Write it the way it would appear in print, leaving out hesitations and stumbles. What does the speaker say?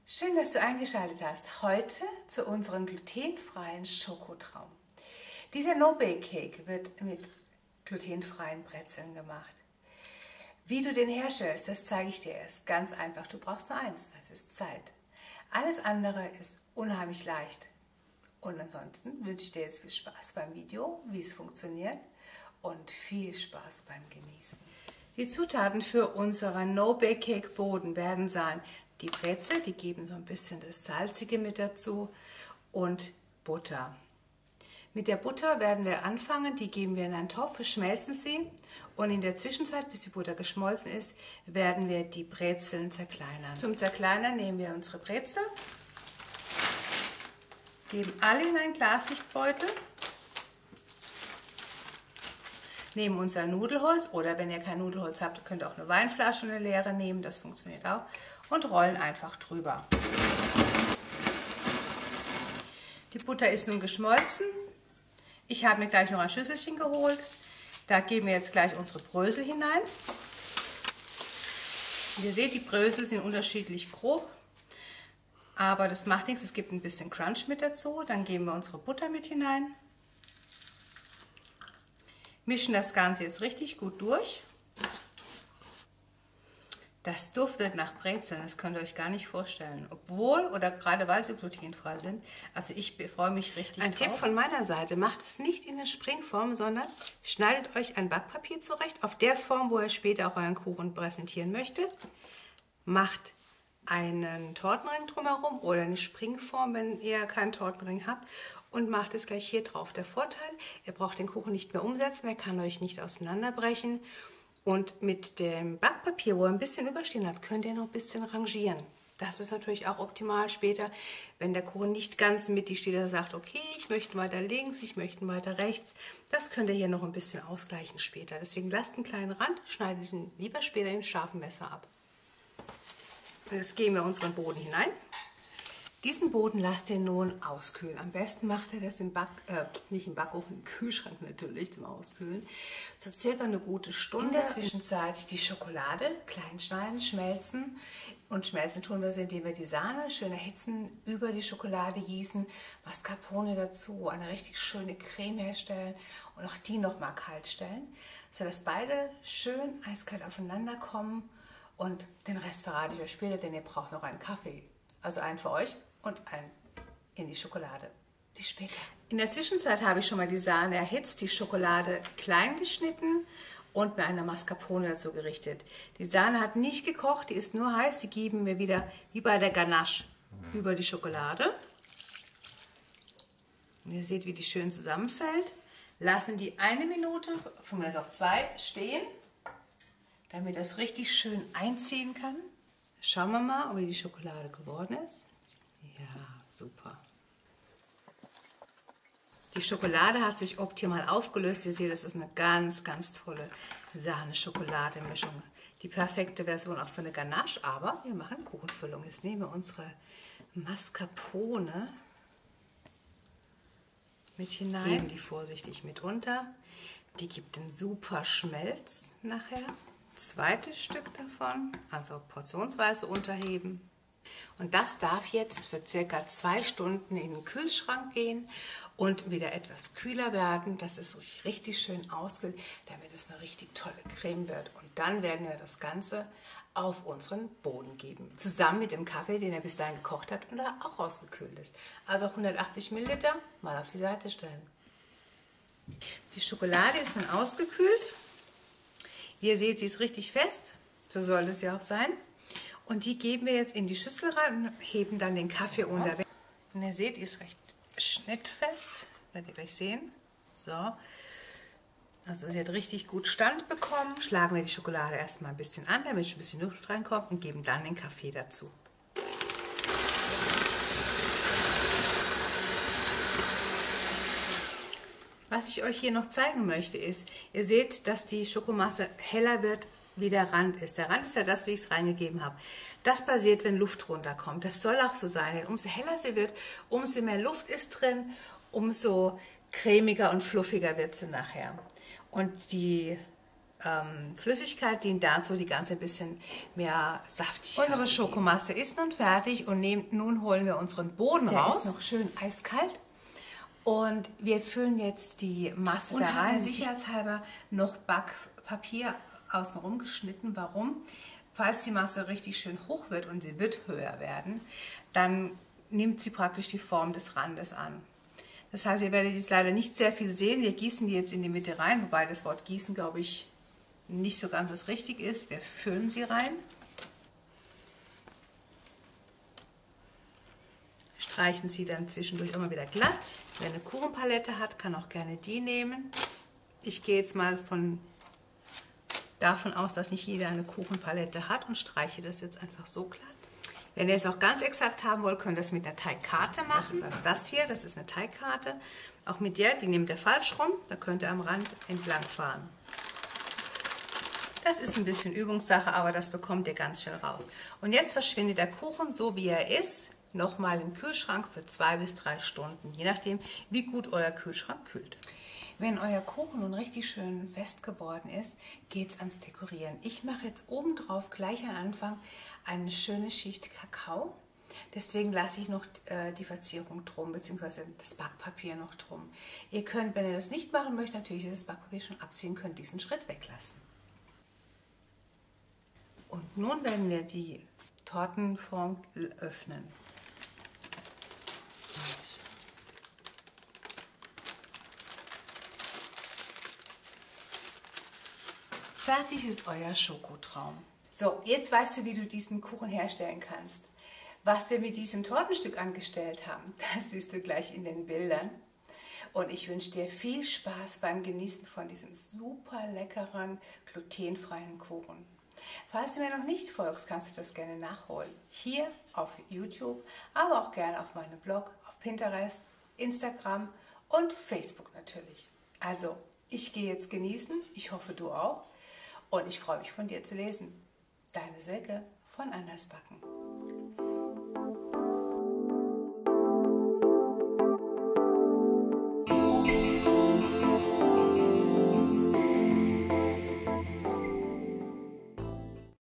Schön, dass du eingeschaltet hast. Heute zu unserem glutenfreien Schokotraum. Dieser No-Bake-Cake wird mit glutenfreien Brezeln gemacht. Wie du den herstellst, das zeige ich dir erst. Ganz einfach. Du brauchst nur eins, das ist Zeit. Alles andere ist unheimlich leicht. Und ansonsten wünsche ich dir jetzt viel Spaß beim Video, wie es funktioniert und viel Spaß beim Genießen. Die Zutaten für unseren No-Bake-Cake-Boden werden sein die Brezel, die geben so ein bisschen das Salzige mit dazu und Butter. Mit der Butter werden wir anfangen, die geben wir in einen Topf, schmelzen sie und in der Zwischenzeit, bis die Butter geschmolzen ist, werden wir die Brezeln zerkleinern. Zum Zerkleinern nehmen wir unsere Brezel, geben alle in einen Glassichtbeutel, nehmen unser Nudelholz oder wenn ihr kein Nudelholz habt, könnt ihr auch eine Weinflasche, eine leere nehmen, das funktioniert auch, und rollen einfach drüber. Die Butter ist nun geschmolzen. Ich habe mir gleich noch ein Schüsselchen geholt. Da geben wir jetzt gleich unsere Brösel hinein. Ihr seht, die Brösel sind unterschiedlich grob, aber das macht nichts, es gibt ein bisschen Crunch mit dazu. Dann geben wir unsere Butter mit hinein. Mischen das Ganze jetzt richtig gut durch. Das duftet nach Brezeln, das könnt ihr euch gar nicht vorstellen. Obwohl oder gerade weil sie glutenfrei sind. Also ich freue mich richtig Ein drauf. Tipp von meiner Seite, macht es nicht in der Springform, sondern schneidet euch ein Backpapier zurecht, auf der Form, wo ihr später auch euren Kuchen präsentieren möchtet. Macht einen Tortenring drumherum oder eine Springform, wenn ihr keinen Tortenring habt, und macht es gleich hier drauf. Der Vorteil, ihr braucht den Kuchen nicht mehr umsetzen, er kann euch nicht auseinanderbrechen. Und mit dem Backpapier, wo ihr ein bisschen überstehen habt, könnt ihr noch ein bisschen rangieren. Das ist natürlich auch optimal später, wenn der Kuchen nicht ganz mittig steht, dass er sagt, okay, ich möchte weiter links, ich möchte weiter rechts. Das könnt ihr hier noch ein bisschen ausgleichen später. Deswegen lasst einen kleinen Rand, schneidet ihn lieber später im scharfen Messer ab. Und jetzt geben wir unseren Boden hinein. Diesen Boden lasst ihr nun auskühlen. Am besten macht ihr das nicht im Backofen, im Kühlschrank natürlich zum Auskühlen. So circa eine gute Stunde. In der Zwischenzeit die Schokolade klein schneiden, schmelzen. Und schmelzen tun wir sie, indem wir die Sahne schön erhitzen, über die Schokolade gießen, Mascarpone dazu, eine richtig schöne Creme herstellen und auch die nochmal kalt stellen, sodass beide schön eiskalt aufeinander kommen. Und den Rest verrate ich euch später, denn ihr braucht noch einen Kaffee. Also einen für euch und einen in die Schokolade. Bis später. In der Zwischenzeit habe ich schon mal die Sahne erhitzt, die Schokolade klein geschnitten und mir eine Mascarpone dazu gerichtet. Die Sahne hat nicht gekocht, die ist nur heiß. Die geben wir wieder wie bei der Ganache über die Schokolade. Und ihr seht, wie die schön zusammenfällt. Lassen die 1 Minute, von mir aus auch 2, stehen, damit das richtig schön einziehen kann. Schauen wir mal, wie die Schokolade geworden ist. Ja, super. Die Schokolade hat sich optimal aufgelöst. Ihr seht, das ist eine ganz, ganz tolle Sahne-Schokolade-Mischung. Die perfekte Version auch für eine Ganache, aber wir machen Kuchenfüllung. Jetzt nehmen wir unsere Mascarpone mit hinein. Nehmen die vorsichtig mit runter. Die gibt einen super Schmelz nachher. Zweites Stück davon, also portionsweise unterheben. Und das darf jetzt für ca. 2 Stunden in den Kühlschrank gehen und wieder etwas kühler werden, dass es sich richtig schön auskühlt, damit es eine richtig tolle Creme wird. Und dann werden wir das Ganze auf unseren Boden geben. Zusammen mit dem Kaffee, den er bis dahin gekocht hat und der auch rausgekühlt ist. Also 180 Milliliter mal auf die Seite stellen. Die Schokolade ist nun ausgekühlt. Wie ihr seht, sie ist richtig fest, so soll es ja auch sein. Und die geben wir jetzt in die Schüssel rein und heben dann den Kaffee unter. Und ihr seht, die ist recht schnittfest, werdet ihr gleich sehen. So, also sie hat richtig gut Stand bekommen. Schlagen wir die Schokolade erstmal ein bisschen an, damit ein bisschen Luft reinkommt und geben dann den Kaffee dazu. Was ich euch hier noch zeigen möchte ist, ihr seht, dass die Schokomasse heller wird, wie der Rand ist. Der Rand ist ja das, wie ich es reingegeben habe. Das passiert, wenn Luft runterkommt. Das soll auch so sein, denn umso heller sie wird, umso mehr Luft ist drin, umso cremiger und fluffiger wird sie nachher. Und die Flüssigkeit dient dazu, die ganze ein bisschen mehr saftig. Unsere Schokomasse ist nun fertig und nun holen wir unseren Boden raus. Der ist noch schön eiskalt. Und wir füllen jetzt die Masse da rein. Sicherheitshalber noch Backpapier außenrum geschnitten. Warum? Falls die Masse richtig schön hoch wird und sie wird höher werden, dann nimmt sie praktisch die Form des Randes an. Das heißt, ihr werdet jetzt leider nicht sehr viel sehen. Wir gießen die jetzt in die Mitte rein, wobei das Wort gießen, glaube ich, nicht so ganz das Richtige ist. Wir füllen sie rein. Streichen sie dann zwischendurch immer wieder glatt. Wer eine Kuchenpalette hat, kann auch gerne die nehmen. Ich gehe jetzt mal davon aus, dass nicht jeder eine Kuchenpalette hat und streiche das jetzt einfach so glatt. Wenn ihr es auch ganz exakt haben wollt, könnt ihr das mit einer Teigkarte machen. Das ist also das hier, das ist eine Teigkarte. Auch mit der, die nehmt ihr falsch rum, da könnt ihr am Rand entlang fahren. Das ist ein bisschen Übungssache, aber das bekommt ihr ganz schön raus. Und jetzt verschwindet der Kuchen, so wie er ist, nochmal im Kühlschrank für 2 bis 3 Stunden, je nachdem, wie gut euer Kühlschrank kühlt. Wenn euer Kuchen nun richtig schön fest geworden ist, geht es ans Dekorieren. Ich mache jetzt obendrauf gleich am Anfang eine schöne Schicht Kakao. Deswegen lasse ich noch die Verzierung drum, beziehungsweise das Backpapier noch drum. Ihr könnt, wenn ihr das nicht machen möchtet, natürlich das Backpapier schon abziehen, könnt diesen Schritt weglassen. Und nun werden wir die Tortenform öffnen. Fertig ist euer Schokotraum. So, jetzt weißt du, wie du diesen Kuchen herstellen kannst. Was wir mit diesem Tortenstück angestellt haben, das siehst du gleich in den Bildern. Und ich wünsche dir viel Spaß beim Genießen von diesem super leckeren, glutenfreien Kuchen. Falls du mir noch nicht folgst, kannst du das gerne nachholen. Hier auf YouTube, aber auch gerne auf meinem Blog, auf Pinterest, Instagram und Facebook natürlich. Also, ich gehe jetzt genießen, ich hoffe du auch. Und ich freue mich von dir zu lesen. Deine Silke von Anders Backen.